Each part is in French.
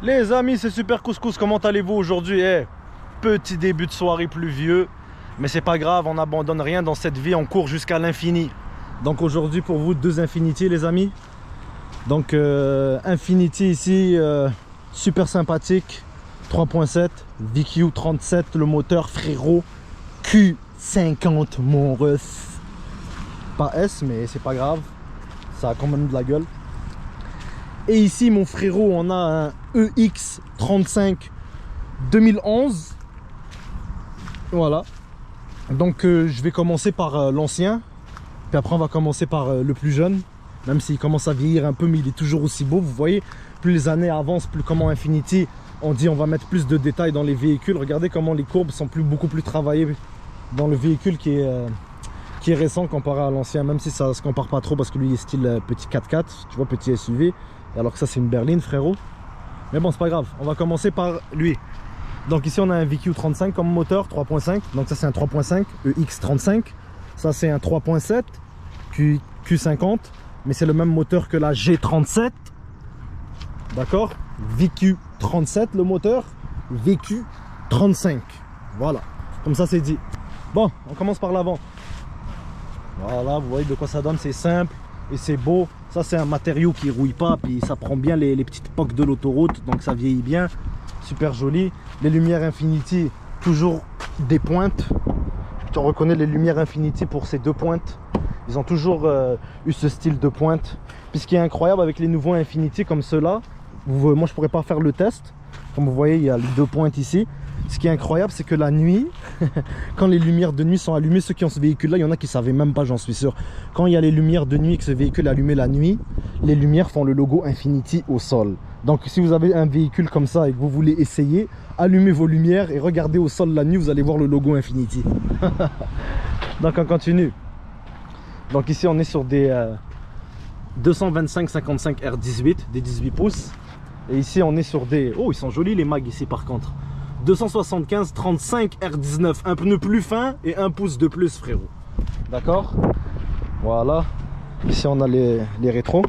Les amis, c'est Super Couscous, comment allez-vous aujourd'hui? Petit début de soirée pluvieux, mais c'est pas grave, on n'abandonne rien dans cette vie, on court jusqu'à l'infini. Donc aujourd'hui pour vous, 2 Infiniti les amis. Donc Infiniti ici, super sympathique, 3.7, VQ37, le moteur frérot, Q50 mon ref. Pas S, mais c'est pas grave, ça a quand même de la gueule. Et ici mon frérot, on a un EX35 2011. Voilà. Donc je vais commencer par l'ancien. Puis après on va commencer par le plus jeune. Même s'il commence à vieillir un peu, mais il est toujours aussi beau. Vous voyez, plus les années avancent, plus comment Infiniti, on dit on va mettre plus de détails dans les véhicules. Regardez comment les courbes sont beaucoup plus travaillées dans le véhicule qui est récent comparé à l'ancien. Même si ça ne se compare pas trop parce que lui il est style petit 4x4, tu vois, petit SUV. Alors que ça c'est une berline frérot. Mais bon c'est pas grave, on va commencer par lui. Donc ici on a un VQ35 comme moteur 3.5. Donc ça c'est un 3.5 EX35. Ça c'est un 3.7 Q50. Mais c'est le même moteur que la G37. D'accord, VQ37 le moteur, VQ35. Voilà, comme ça c'est dit. Bon, on commence par l'avant. Voilà, vous voyez de quoi ça donne, c'est simple et c'est beau. Ça c'est un matériau qui rouille pas, puis ça prend bien les petites poques de l'autoroute, donc ça vieillit bien. Super joli. Les lumières Infiniti, toujours des pointes. On reconnaît les lumières Infiniti pour ces 2 pointes. Ils ont toujours eu ce style de pointe. Puis ce qui est incroyable avec les nouveaux Infiniti comme ceux-là, moi je pourrais pas faire le test. Comme vous voyez, il y a les 2 pointes ici. Ce qui est incroyable, c'est que la nuit, quand les lumières de nuit sont allumées, ceux qui ont ce véhicule-là, il y en a qui ne savaient même pas, j'en suis sûr. Quand il y a les lumières de nuit et que ce véhicule est allumé la nuit, les lumières font le logo Infiniti au sol. Donc si vous avez un véhicule comme ça et que vous voulez essayer, allumez vos lumières et regardez au sol la nuit, vous allez voir le logo Infiniti. Donc on continue. Donc ici on est sur des 225-55 R18, des 18 pouces. Et ici on est sur des... Oh ils sont jolis les mags ici par contre. 275-35 R19, un pneu plus fin et 1 pouce de plus frérot. D'accord. Voilà. Ici on a les rétros.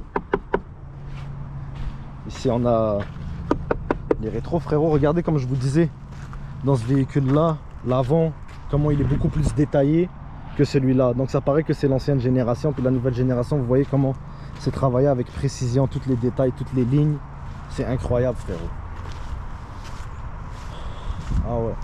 Ici on a les rétros frérot. Regardez comme je vous disais, dans ce véhicule là, l'avant, comment il est beaucoup plus détaillé que celui-là. Donc ça paraît que c'est l'ancienne génération. Puis la nouvelle génération, vous voyez comment c'est travaillé avec précision, tous les détails, toutes les lignes. C'est incroyable frérot. Ah ouais.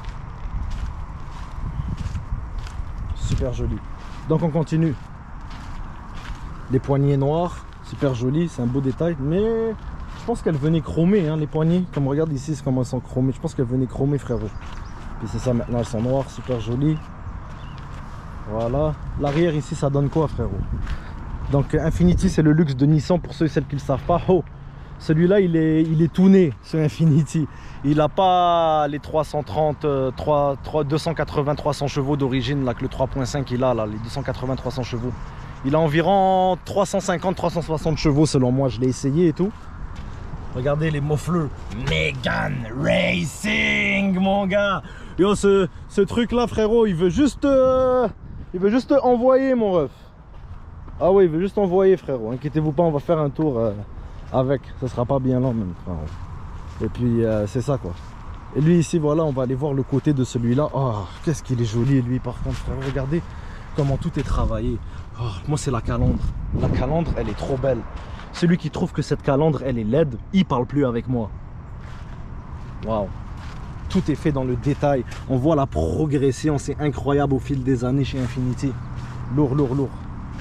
Super joli. Donc on continue. Les poignées noires, super joli, c'est un beau détail. Mais je pense qu'elles venaient chromées, hein, les poignées. Comme regarde ici, c'est comment elles sont chromées. Je pense qu'elles venaient chromées frérot. Puis c'est ça maintenant, elles sont noires, super jolies. Voilà. L'arrière ici, ça donne quoi frérot? Donc Infiniti, c'est le luxe de Nissan pour ceux et celles qui ne le savent pas. Oh, celui-là, il est tout né, ce Infiniti. Il n'a pas les 330, 280, 300 chevaux d'origine, là, que le 3.5 il a, là, les 280, 300 chevaux. Il a environ 350, 360 chevaux selon moi, je l'ai essayé et tout. Regardez les mofleux. Mégane Racing, mon gars. Yo, ce truc-là, frérot, il veut juste envoyer, mon ref. Ah oui, il veut juste envoyer, frérot. Inquiétez-vous pas, on va faire un tour avec. Ça sera pas bien long, même, frérot. Et puis c'est ça quoi. Et lui ici voilà, on va aller voir le côté de celui-là. Oh qu'est-ce qu'il est joli lui par contre frère. Regardez comment tout est travaillé. Oh, moi c'est la calandre. La calandre elle est trop belle. Celui qui trouve que cette calandre elle est laide, il parle plus avec moi. Waouh. Tout est fait dans le détail. On voit la progression, c'est incroyable au fil des années chez Infiniti. Lourd, lourd, lourd.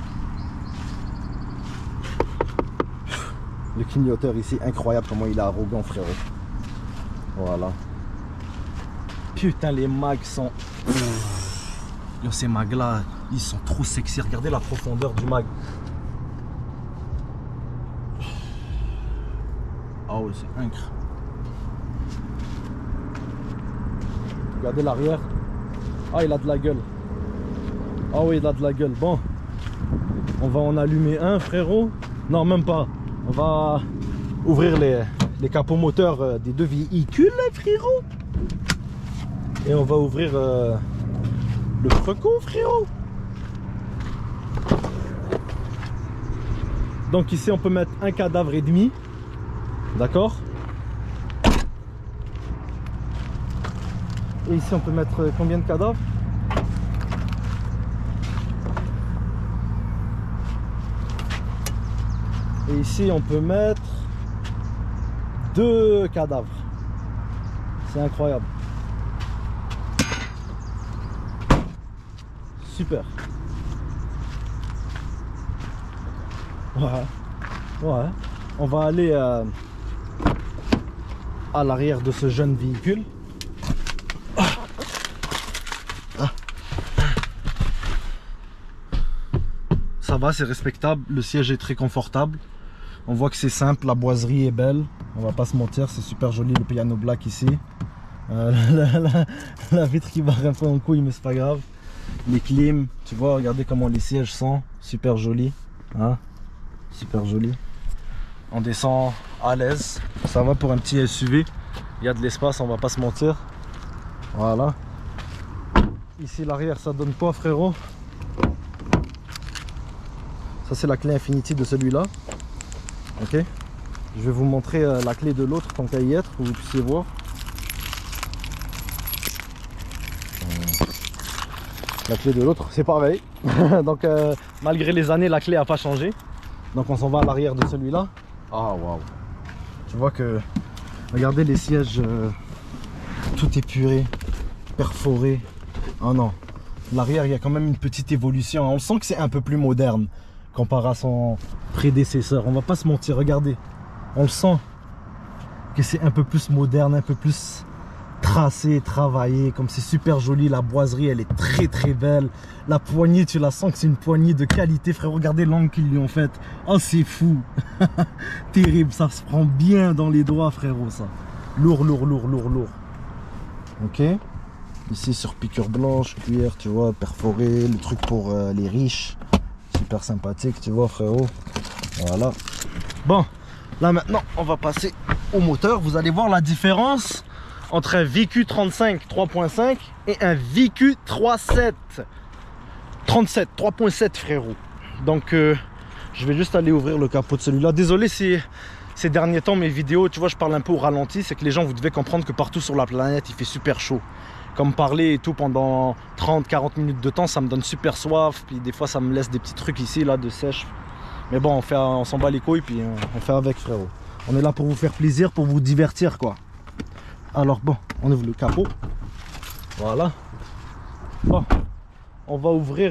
Le clignoteur ici, incroyable comment il est arrogant frérot. Voilà. Putain les mags sont... Yo, ces mags là, ils sont trop sexy. Regardez la profondeur du mag. Ah ouais c'est incroyable. Regardez l'arrière. Ah il a de la gueule. Ah oui il a de la gueule. Bon. On va en allumer un frérot. Non même pas. On va ouvrir les capots moteurs des 2 véhicules, frérot. Et on va ouvrir le freco, frérot. Donc ici, on peut mettre un cadavre et demi. D'accord. Et ici on peut mettre combien de cadavres? Et ici on peut mettre 2 cadavres. C'est incroyable. Super. Ouais. Ouais. On va aller à l'arrière de ce jeune véhicule. Ça va, c'est respectable. Le siège est très confortable. On voit que c'est simple, la boiserie est belle. On va pas se mentir, c'est super joli le piano black ici. La vitre qui barre un peu en couille, mais c'est pas grave. Les clims, tu vois, regardez comment les sièges sont. Super joli. Hein? Super joli. On descend à l'aise. Ça va pour un petit SUV. Il y a de l'espace, on va pas se mentir. Voilà. Ici l'arrière, ça donne quoi, frérot? Ça c'est la clé Infinity de celui-là. Ok. Je vais vous montrer la clé de l'autre tant qu'à y être, pour que vous puissiez voir. La clé de l'autre, c'est pareil. Donc malgré les années, la clé n'a pas changé. Donc on s'en va à l'arrière de celui-là. Ah waouh. Tu vois que, regardez les sièges, tout épuré, perforé. Oh non. L'arrière, il y a quand même une petite évolution. On sent que c'est un peu plus moderne comparé à son prédécesseur. On va pas se mentir, regardez. On le sent que c'est un peu plus moderne, un peu plus tracé, travaillé, comme c'est super joli. La boiserie elle est très belle. La poignée, tu la sens que c'est une poignée de qualité, frère. Regardez l'angle qu'ils lui ont fait. Oh c'est fou. Terrible, ça se prend bien dans les doigts, frérot, ça. Lourd. Ok. Ici sur piqûre blanche, cuir, tu vois, perforé, le truc pour les riches. Super sympathique, tu vois, frérot. Voilà. Bon, là maintenant on va passer au moteur. Vous allez voir la différence entre un VQ35 3.5 et un VQ 3.7 frérot. Donc je vais juste aller ouvrir le capot de celui-là. Désolé si ces derniers temps mes vidéos, tu vois, je parle un peu au ralenti. C'est que les gens, vous devez comprendre que partout sur la planète il fait super chaud. Comme parler et tout pendant 30-40 minutes de temps, ça me donne super soif. Puis des fois ça me laisse des petits trucs ici là de sèche. Mais bon, on s'en bat les couilles, puis on fait avec, frérot. On est là pour vous faire plaisir, pour vous divertir, quoi. Alors bon, on ouvre le capot. Voilà. Bon, on va ouvrir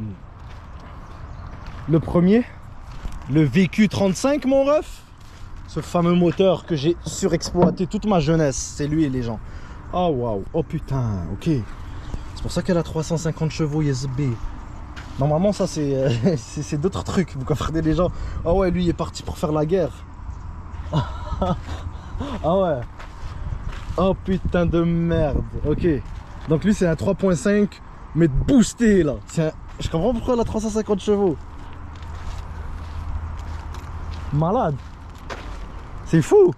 le premier, le VQ35, mon ref. Ce fameux moteur que j'ai surexploité toute ma jeunesse. C'est lui et les gens. Oh waouh, oh putain, ok. C'est pour ça qu'elle a 350 chevaux, YSB. Normalement ça c'est d'autres trucs. Vous comprenez les gens. Ah ouais, lui il est parti pour faire la guerre. Ah ouais. Oh putain de merde. Ok. Donc lui c'est un 3.5 mais boosté là. Je comprends pourquoi elle a 350 chevaux. Malade. C'est fou.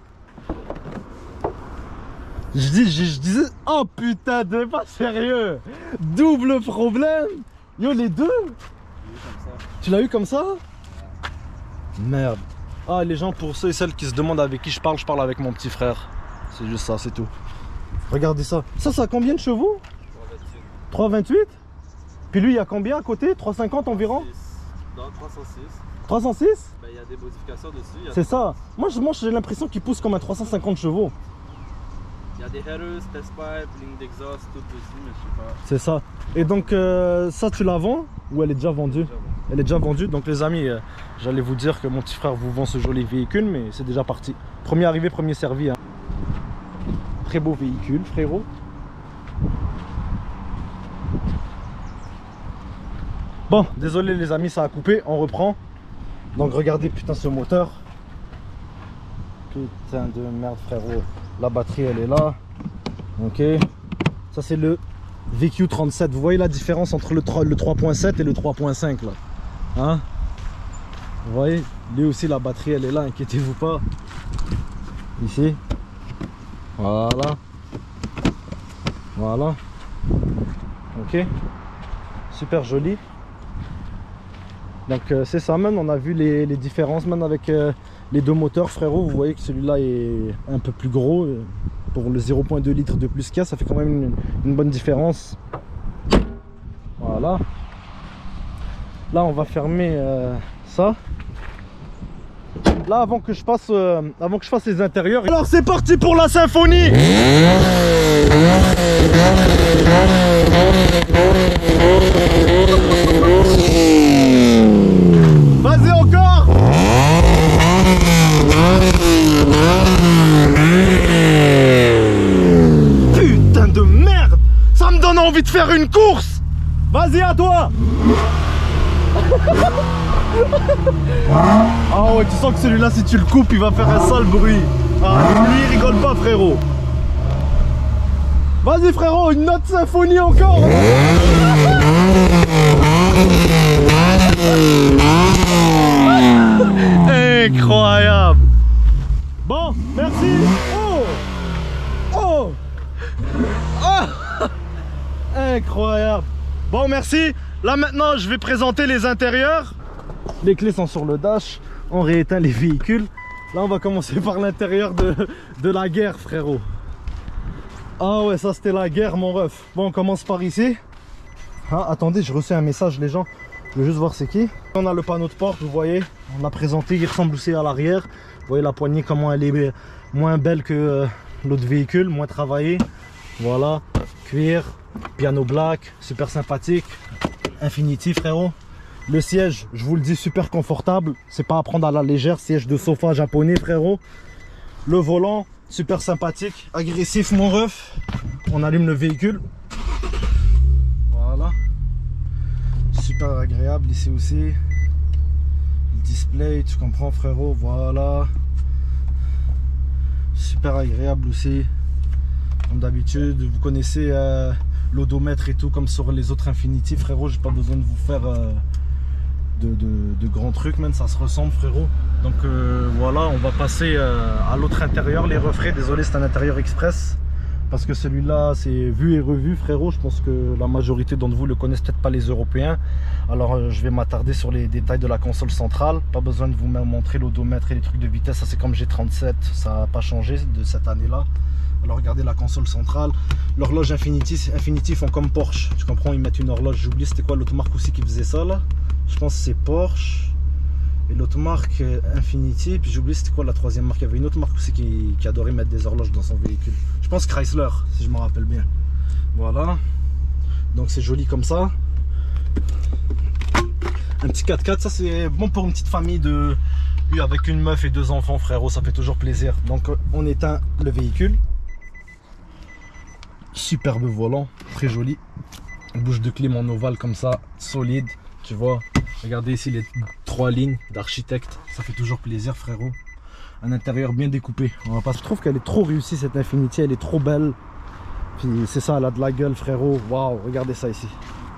Je disais, oh putain de pas sérieux. Double problème. Yo les deux. Tu l'as eu comme ça? Merde. Ah les gens, pour ceux et celles qui se demandent avec qui je parle avec mon petit frère. C'est juste ça, c'est tout. Regardez ça. Ça a combien de chevaux? 328. Puis lui il y a combien à côté? 350 environ? Non, 306. 306? Ben, il y a des modifications dessus. C'est ça. Moi j'ai l'impression qu'il pousse comme un 350 chevaux. Il y a des headers, test pipe, ligne d'exhaust, tout dessus, mais je sais pas. C'est ça. Et donc ça tu la vends ou elle est déjà vendue? Elle est déjà vendue. Donc les amis, j'allais vous dire que mon petit frère vous vend ce joli véhicule, mais c'est déjà parti. Premier arrivé, premier servi. Hein. Très beau véhicule, frérot. Bon, désolé les amis, ça a coupé, on reprend. Donc regardez, putain, ce moteur. Putain de merde, frérot. La batterie, elle est là. Ok. Ça, c'est le VQ37. Vous voyez la différence entre le 3.7 et le 3.5 là. Hein? Vous voyez? Lui aussi, la batterie, elle est là, inquiétez-vous pas. Ici. Voilà. Voilà. Ok. Super joli. Donc c'est ça, même on a vu les différences même avec les deux moteurs, frérot. Vous voyez que celui-là est un peu plus gros. pour le 0,2 litres de plus qu'il y a, ça fait quand même une bonne différence. Voilà. Là on va fermer ça. Là avant que je fasse les intérieurs. Alors c'est parti pour la symphonie. Vas-y encore. Putain de merde. Ça me donne envie de faire une course. Vas-y à toi. Ah ouais, tu sens que celui-là, si tu le coupes, il va faire un sale bruit. Ah, lui, il rigole pas, frérot. Vas-y, frérot, une autre symphonie encore. Incroyable. Bon, merci. Oh, oh, oh. Incroyable. Bon, merci. Là maintenant je vais présenter les intérieurs. Les clés sont sur le dash. On rééteint les véhicules. Là on va commencer par l'intérieur de la guerre, frérot. Ah ouais, ça c'était la guerre, mon ref. Bon, on commence par ici. Ah, attendez, j'ai reçu un message, les gens. Je veux juste voir c'est qui. On a le panneau de porte, vous voyez. On l'a présenté, il ressemble aussi à l'arrière. Vous voyez la poignée, comment elle est moins belle que l'autre véhicule, moins travaillée. Voilà, cuir, piano black, super sympathique. Infiniti, frérot. Le siège, je vous le dis, super confortable. C'est pas à prendre à la légère. Siège de sofa japonais, frérot. Le volant, super sympathique. Agressif, mon ref. On allume le véhicule. Voilà. Super agréable ici aussi. Le display, tu comprends, frérot. Voilà. Super agréable aussi. Comme d'habitude, vous connaissez l'odomètre et tout comme sur les autres Infiniti, frérot. J'ai pas besoin de vous faire de grands trucs, même ça se ressemble, frérot. Donc voilà, on va passer à l'autre intérieur, les refraits. Désolé, c'est un intérieur express parce que celui-là c'est vu et revu, frérot. Je pense que la majorité d'entre vous le connaissent, peut-être pas les Européens. Alors je vais m'attarder sur les détails de la console centrale. Pas besoin de vous montrer l'odomètre et les trucs de vitesse, ça c'est comme G37, ça n'a pas changé de cette année-là. Alors regardez la console centrale, l'horloge Infiniti font comme Porsche, tu comprends, ils mettent une horloge, j'oublie c'était quoi l'autre marque aussi qui faisait ça là. Je pense que c'est Porsche et l'autre marque Infiniti, puis j'oublie c'était quoi la troisième marque, il y avait une autre marque aussi qui adorait mettre des horloges dans son véhicule. Je pense Chrysler si je me rappelle bien. Voilà, donc c'est joli comme ça. Un petit 4x4, ça c'est bon pour une petite famille avec une meuf et 2 enfants, frérot, ça fait toujours plaisir. Donc on éteint le véhicule. Superbe volant, très joli. Bouche de clim en ovale comme ça, solide, tu vois. Regardez ici les 3 lignes d'architecte, ça fait toujours plaisir, frérot. Un intérieur bien découpé. Je trouve qu'elle est trop réussie cette Infiniti, elle est trop belle. Puis c'est ça, elle a de la gueule, frérot. Waouh, regardez ça ici.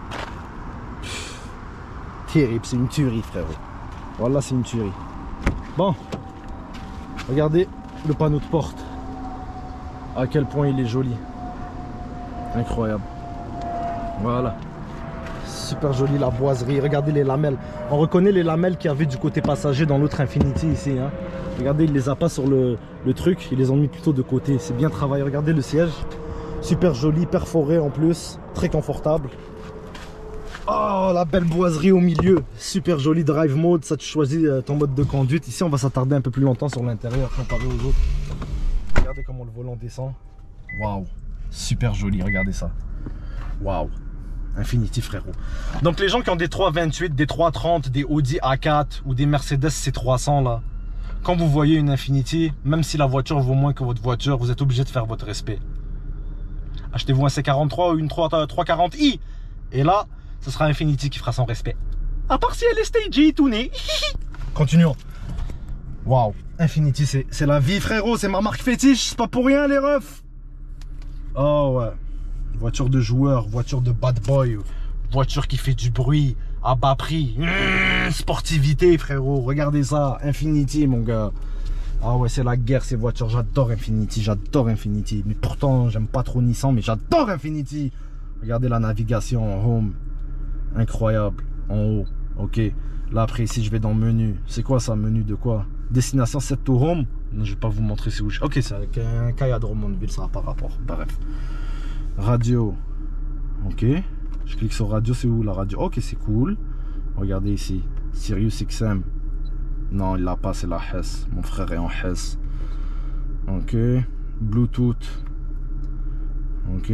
Terrible, c'est une tuerie, frérot. Voilà, c'est une tuerie. Bon, regardez le panneau de porte. À quel point il est joli. Incroyable. Voilà. Super joli la boiserie. Regardez les lamelles. On reconnaît les lamelles qu'il y avait du côté passager dans l'autre Infiniti ici. Hein. Regardez, il les a pas sur le truc. Ils les ont mis plutôt de côté. C'est bien travaillé. Regardez le siège. Super joli, perforé en plus. Très confortable. Oh, la belle boiserie au milieu. Super joli drive mode. Ça, tu choisis ton mode de conduite. Ici, on va s'attarder un peu plus longtemps sur l'intérieur comparé aux autres. Regardez comment le volant descend. Waouh. Super joli, regardez ça. Waouh. Infiniti, frérot. Donc les gens qui ont des 328, des 330, des Audi A4 ou des Mercedes C300 là, quand vous voyez une Infiniti, même si la voiture vaut moins que votre voiture, vous êtes obligé de faire votre respect. Achetez-vous un C43 ou une 340i et là, ce sera Infiniti qui fera son respect. À part si elle est stagée, tournée. Continuons. Waouh. Infiniti, c'est la vie, frérot. C'est ma marque fétiche. C'est pas pour rien, les refs. Oh ouais. Voiture de joueur, voiture de bad boy, voiture qui fait du bruit à bas prix. Sportivité, frérot. Regardez ça. Infiniti, mon gars. Ah ouais, c'est la guerre ces voitures. J'adore Infiniti, j'adore Infiniti. Mais pourtant, j'aime pas trop Nissan, mais j'adore Infiniti. Regardez la navigation en home. Incroyable. En haut. Ok. Là, après, ici, je vais dans menu. C'est quoi ça, menu de quoi? Destination set to home. Non, je vais pas vous montrer c'est où. Ok, c'est un Kaya de Romonville, ça n'a pas rapport. Bref. Radio. Ok. Je clique sur radio, c'est où la radio? Ok, c'est cool. Regardez ici. Sirius XM. Non, il l'a pas, c'est la Hess. Mon frère est en Hess. Ok. Bluetooth. Ok.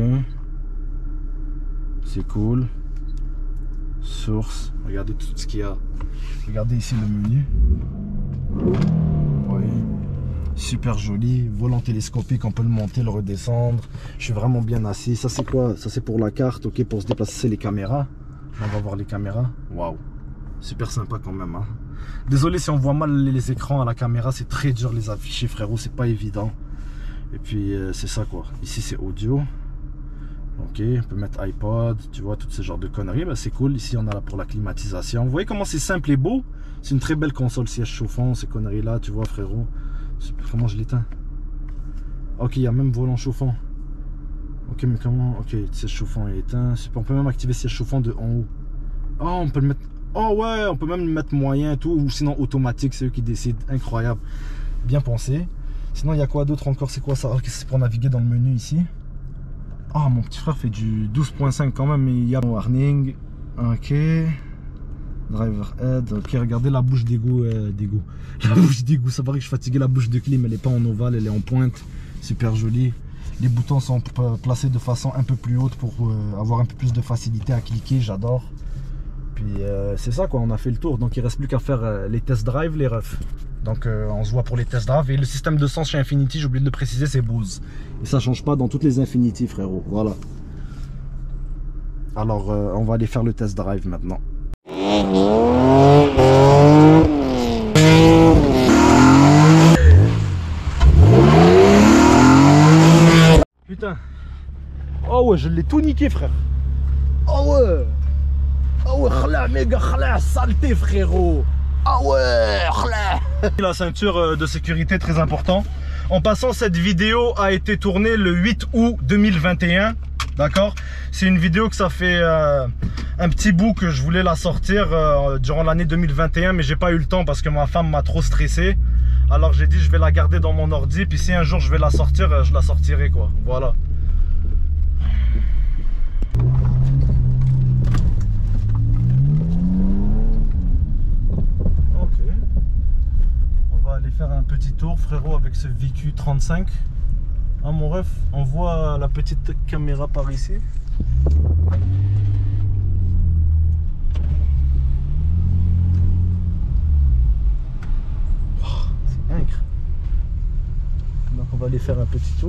C'est cool. Source. Regardez tout ce qu'il y a. Regardez ici le menu. Vous voyez. Super joli. Volant télescopique, on peut le monter, le redescendre. Je suis vraiment bien assis. Ça c'est quoi? Ça c'est pour la carte. Ok, pour se déplacer, c'est les caméras. On va voir les caméras. Waouh. Super sympa quand même. Hein. Désolé si on voit mal les écrans à la caméra. C'est très dur les afficher, frérot. C'est pas évident. Et puis c'est ça quoi. Ici c'est audio. Ok, on peut mettre iPod, tu vois, tout ce genre de conneries. Ben, c'est cool. Ici, on a là pour la climatisation. Vous voyez comment c'est simple et beau? C'est une très belle console, siège chauffant, ces conneries-là, tu vois, frérot. Comment je l'éteins? Ok, il y a même volant chauffant. Ok, mais comment? Ok, siège chauffant est éteint. On peut même activer siège chauffant de en haut. Oh, on peut le mettre. Oh, ouais, on peut même le mettre moyen et tout. Ou sinon automatique, c'est eux qui décident. Incroyable. Bien pensé. Sinon, il y a quoi d'autre encore? C'est quoi ça? Ok, c'est pour naviguer dans le menu ici. Ah, mon petit frère fait du 12.5 quand même, mais il y a un warning. Ok. Driver head. Ok, regardez la bouche d'égout. La bouche d'égout, ça paraît que je suis fatigué. La bouche de clim, elle n'est pas en ovale, elle est en pointe. Super jolie. Les boutons sont placés de façon un peu plus haute pour avoir un peu plus de facilité à cliquer. J'adore. Puis c'est ça quoi, on a fait le tour. Donc il ne reste plus qu'à faire les test drive, les refs. Donc on se voit pour les test drive. Et le système de sens chez Infiniti, j'ai oublié de le préciser, c'est Bose. Et ça change pas dans toutes les Infiniti, frérot. Voilà. Alors on va aller faire le test drive maintenant. Putain. Oh ouais, je l'ai tout niqué, frère. Oh ouais. Oh ouais, khla, méga khla, saleté, frérot. Ah ouais, khla. La ceinture de sécurité, très important. En passant, cette vidéo a été tournée le 8 août 2021. D'accord? C'est une vidéo que ça fait un petit bout que je voulais la sortir durant l'année 2021, mais j'ai pas eu le temps parce que ma femme m'a trop stressé. Alors j'ai dit je vais la garder dans mon ordi, puis si un jour je vais la sortir, je la sortirai quoi. Voilà. Ok. On va aller faire un petit tour, frérot, avec ce VQ 35. Hein, mon ref, on voit la petite caméra par ici. Oh, c'est incroyable. Donc on va aller faire un petit tour.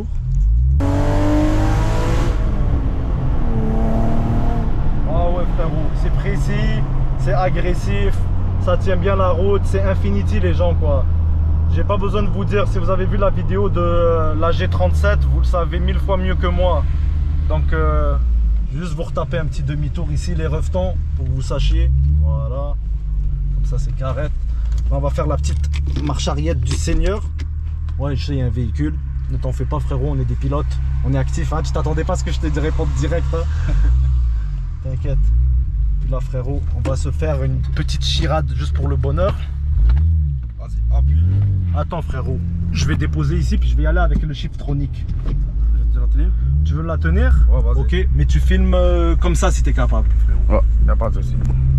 Ah ouais frérot, c'est précis, c'est agressif, ça tient bien la route, c'est Infiniti les gens quoi. J'ai pas besoin de vous dire, si vous avez vu la vidéo de la G37, vous le savez 1000 fois mieux que moi. Donc juste vous retaper un petit demi-tour ici les revetons pour que vous sachiez. Voilà, comme ça c'est carré. On va faire la petite marche arrière du Seigneur. Ouais, je sais, il y a un véhicule. Ne t'en fais pas frérot, on est des pilotes, on est actifs. Hein. Tu t'attendais pas à ce que je te réponde direct. Hein. T'inquiète. Puis là frérot, on va se faire une petite chirade juste pour le bonheur. Vas-y, appuie. Attends frérot, je vais déposer ici puis je vais y aller avec le Shiftronic. Tu veux la tenir? Tu veux la tenir? Ouais, vas-y. Ok, mais tu filmes comme ça si t'es capable frérot. Ouais, y'a pas de souci.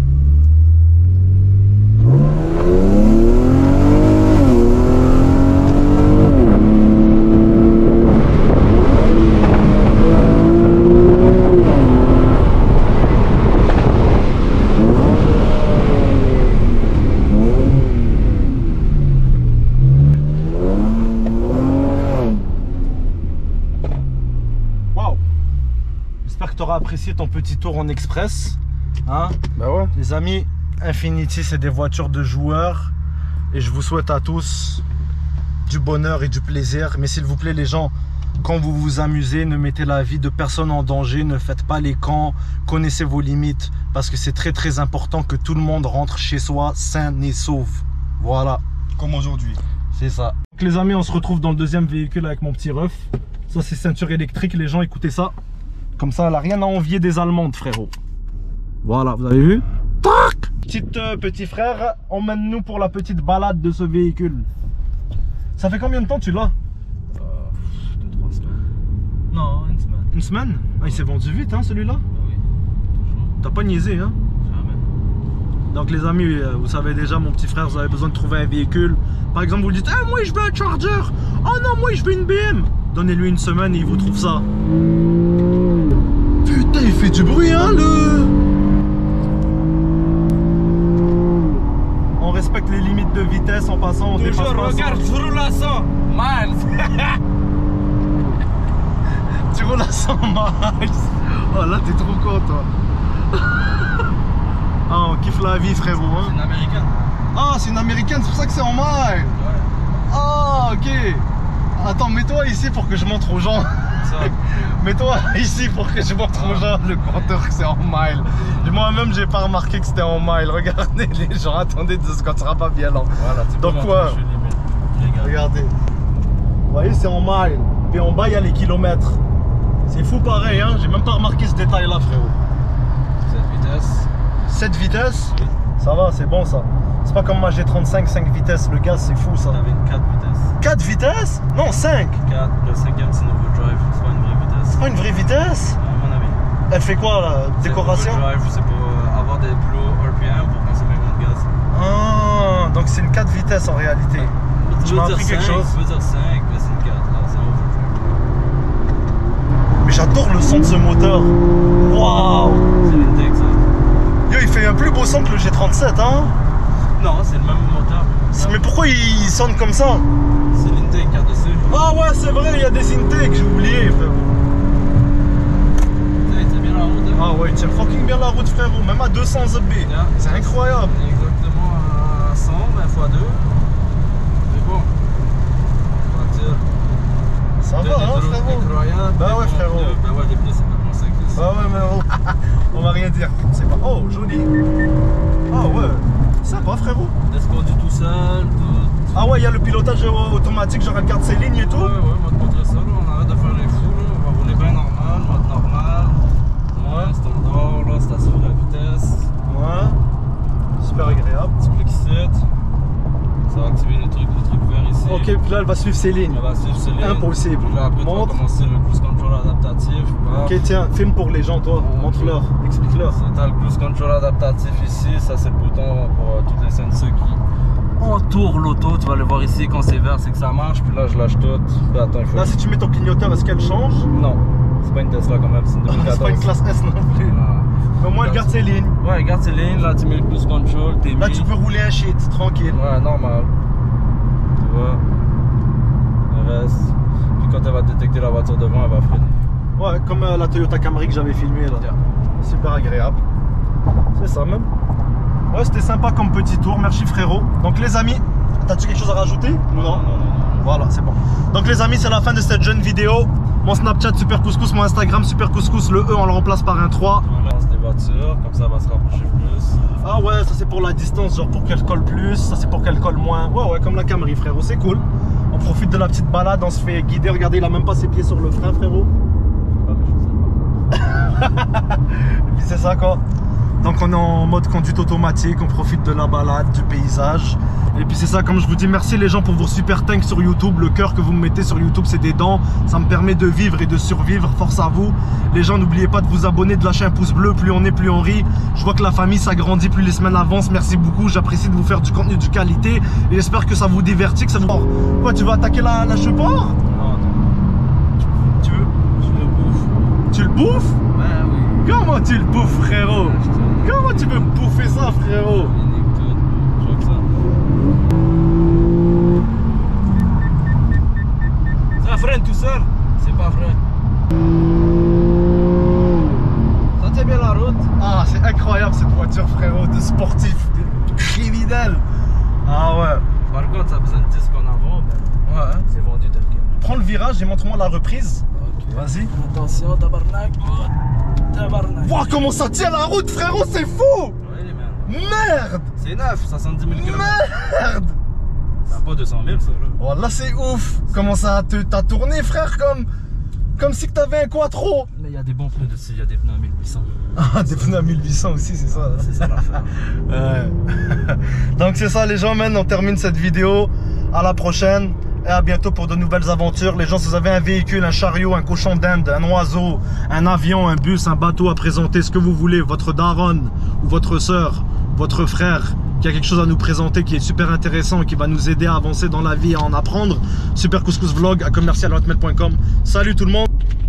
Apprécier ton petit tour en express, hein? Bah ouais. Les amis, Infiniti c'est des voitures de joueurs et je vous souhaite à tous du bonheur et du plaisir. Mais s'il vous plaît les gens, quand vous vous amusez, ne mettez la vie de personne en danger, ne faites pas les camps, connaissez vos limites parce que c'est très important que tout le monde rentre chez soi sain et sauf. Voilà. Comme aujourd'hui. C'est ça. Donc les amis, on se retrouve dans le deuxième véhicule avec mon petit ref. Ça c'est ceinture électrique les gens, écoutez ça. Comme ça, elle n'a rien à envier des Allemandes, frérot. Voilà, vous avez vu? Tac! Petit frère, emmène-nous pour la petite balade de ce véhicule. Ça fait combien de temps tu l'as? 2-3 semaines. Non, une semaine. Une semaine? Ah, il s'est vendu vite, hein, celui-là? Oui, toujours. T'as pas niaisé, hein? Jamais. Donc les amis, vous savez déjà, mon petit frère, vous avez besoin de trouver un véhicule. Par exemple, vous lui dites, moi je veux un Charger. Oh non, moi je veux une BM. Donnez-lui une semaine et il vous trouve ça. Putain, il fait du bruit, hein, On respecte les limites de vitesse en passant, on dépasse pas. Regarde, je roule à 100 miles. Tu roules à 100 miles. Oh là, t'es trop con, toi. Ah, on kiffe la vie, frérot, hein. C'est une américaine. Ah, c'est une américaine, c'est pour ça que c'est en miles. Ouais. Ah, ok. Attends, mets-toi ici pour que je montre aux gens. Ça. Mets-toi ici pour que je montre aux gens le compteur que c'est en miles. Moi-même, j'ai pas remarqué que c'était en miles. Regardez les gens, attendez 2 secondes, ça sera pas violent. Voilà, tu peux Donc quoi? montrer, je suis limite. Légal. Regardez. Vous voyez, c'est en miles. Puis en bas, il y a les kilomètres. C'est fou pareil, hein. J'ai même pas remarqué ce détail-là, frérot. Cette vitesse. 7 vitesses? Oui. Ça va, c'est bon ça. C'est pas comme ma G35, 5 vitesses. Le gaz, c'est fou ça. T'avais une 4 vitesses. 4 vitesses? Non, 5. 4, le 5ème c'est nouveau drive, c'est pas une vraie vitesse. C'est pas une vraie vitesse? À mon avis. Elle fait quoi là? Décoration? Nouveau drive, c'est pour avoir des plus hauts RPM pour consommer moins de gaz. Ah, donc c'est une 4 vitesses en réalité. Tu m'as appris quelque chose. Je veux dire 5, mais c'est une 4, là, c'est un overdrive. Mais j'adore le son de ce moteur. Waouh! C'est l'intake ça. Yo, il fait un plus beau son que le G37, hein? Non, c'est le même moteur. Mais pourquoi il sonne comme ça? C'est l'intake qu'il y a dessus. Ah ouais, c'est vrai, il y a des intakes, j'ai oublié, frérot. T'es bien la route, hein? Ah ouais, il tient fucking bien la route, frérot, même à 200 zb. Yeah. C'est incroyable. Exactement à 100, mais x2. Mais bon. Voiture. Ça va, hein, frérot? Incroyable. Bah ouais, frérot. Bah ouais, les pneus, c'est vraiment 5 10. Ah ouais, mais on va rien dire. C'est pas. Oh, joli. Ah ouais, sympa, frérot. Laisse conduire tout seul, tout. Ah ouais, il y a le pilotage automatique, genre elle garde ses lignes et tout. Ouais, on va te montrer ça, là. On arrête de faire les fous, là. On va rouler bien normal, mode normal. Ouais, standard, là, station de la vitesse. Ouais. Super agréable. Petit clic ici. Ça va activer le truc vert ici. Ok, puis là elle va suivre ses lignes. On va suivre ces lignes. Impossible. Puis là, après, tu vas Montre. commencer le cruise control adaptatif. Ok, tiens, filme pour les gens, toi. Montre-leur, explique-leur. T'as le cruise control adaptatif ici. Ça, c'est le bouton pour toutes les sensors qui entourent l'auto. Tu vas le voir ici. Quand c'est vert, c'est que ça marche. Puis là, je lâche tout. Puis attends, il faut. Là, si tu mets ton clignoteur, est-ce qu'elle change? Non, c'est pas une Tesla quand même. C'est une 2014. C'est pas une classe S non plus. Ah. Mais au moins, elle garde ses lignes. Ouais, regarde ces lignes. Là, tu mets le cruise control. T'es Là, mis. tu peux rouler un shit, tranquille. Ouais, normal. Tu vois. Le reste. Puis quand elle va détecter la voiture devant, elle va freiner. Ouais, comme la Toyota Camry que j'avais filmé là. Yeah. Super agréable. C'est ça même. Ouais, c'était sympa comme petit tour. Merci frérot. Donc les amis, t'as-tu quelque chose à rajouter? Non. Voilà, c'est bon. Donc les amis, c'est la fin de cette jeune vidéo. Mon Snapchat Super Couscous, mon Instagram Super Couscous, le E on le remplace par un 3. On lance des voitures, comme ça elle va se rapprocher plus. Ah ouais, ça c'est pour la distance, genre pour qu'elle colle plus, ça c'est pour qu'elle colle moins. Ouais, comme la Camry frérot, c'est cool. On profite de la petite balade, on se fait guider. Regardez, il a même pas ses pieds sur le frein frérot. Et puis c'est ça quoi. Donc on est en mode conduite automatique, on profite de la balade, du paysage. Et puis c'est ça, comme je vous dis, merci les gens pour vos super thanks sur YouTube. Le cœur que vous me mettez sur YouTube, c'est des dents. Ça me permet de vivre et de survivre, force à vous. Les gens, n'oubliez pas de vous abonner, de lâcher un pouce bleu. Plus on est, plus on rit. Je vois que la famille s'agrandit, plus les semaines avancent. Merci beaucoup, j'apprécie de vous faire du contenu de qualité. Et j'espère que ça vous divertit, que ça vous... Quoi, tu veux attaquer la cheport? Non, Tu veux... je le bouffe. Tu le bouffes? Ben oui. Comment tu le bouffes frérot? Comment tu peux bouffer ça frérot? Ça freine tout seul? C'est pas vrai. Ça tient bien la route? Ah, c'est incroyable cette voiture frérot, de sportif, de criminel. Ah ouais. Par contre, ça a besoin de disques en avant, ben ouais, c'est vendu tel quel. Prends le virage et montre-moi la reprise. Ok. Vas-y. Attention, tabarnak. Oh, tabarnak. Wow, comment ça tient la route frérot, c'est fou. Oui, man. Merde. C'est neuf, 70 000 km. Merde. Ça n'a pas 200 000 ça là. Oh là c'est ouf. Comment ça t'as tourné frère, comme si que t'avais un quattro. Mais il y a des bons pneus dessus, il y a des pneus à 1800. Ah, des pneus à 1800 aussi, c'est ça. C'est ça l'affaire. Ouais. Donc c'est ça les gens, man, on termine cette vidéo. À la prochaine. et à bientôt pour de nouvelles aventures. Les gens, si vous avez un véhicule, un chariot, un cochon d'Inde, un oiseau, un avion, un bus, un bateau à présenter, ce que vous voulez, votre daronne ou votre soeur, votre frère, qui a quelque chose à nous présenter qui est super intéressant et qui va nous aider à avancer dans la vie et à en apprendre, Super Couscous Vlog à commercial@hotmail.com. Salut tout le monde.